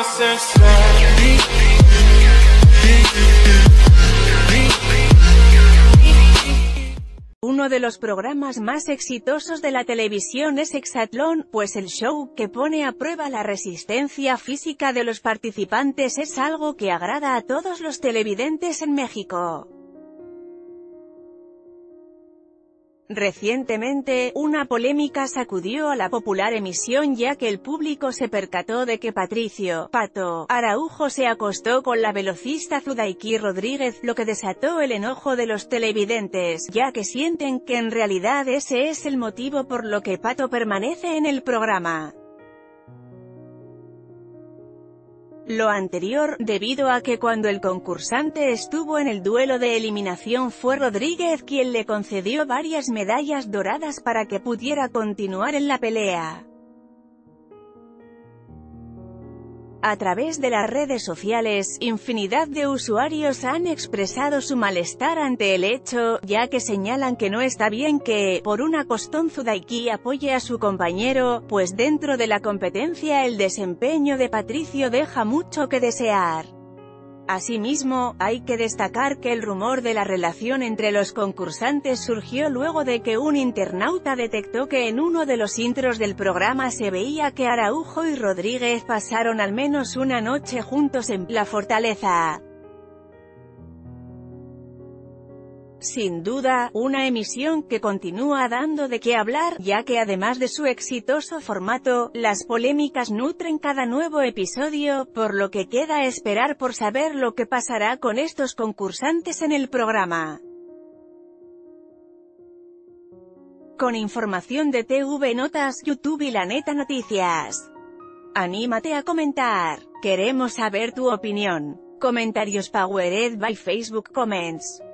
Uno de los programas más exitosos de la televisión es Hexatlón, pues el show, que pone a prueba la resistencia física de los participantes, es algo que agrada a todos los televidentes en México. Recientemente, una polémica sacudió a la popular emisión ya que el público se percató de que Patricio «Pato» Araujo se acostó con la velocista Zudaiki Rodríguez, lo que desató el enojo de los televidentes, ya que sienten que en realidad ese es el motivo por lo que Pato permanece en el programa. Lo anterior, debido a que cuando el concursante estuvo en el duelo de eliminación fue Rodríguez quien le concedió varias medallas doradas para que pudiera continuar en la pelea. A través de las redes sociales, infinidad de usuarios han expresado su malestar ante el hecho, ya que señalan que no está bien que, por un acostón, Zudaiki apoye a su compañero, pues dentro de la competencia el desempeño de Patricio deja mucho que desear. Asimismo, hay que destacar que el rumor de la relación entre los concursantes surgió luego de que un internauta detectó que en uno de los intros del programa se veía que Araujo y Rodríguez pasaron al menos una noche juntos en La Fortaleza. Sin duda, una emisión que continúa dando de qué hablar, ya que además de su exitoso formato, las polémicas nutren cada nuevo episodio, por lo que queda esperar por saber lo que pasará con estos concursantes en el programa. Con información de TV Notas, YouTube y La Neta Noticias. Anímate a comentar. Queremos saber tu opinión. Comentarios powered by Facebook Comments.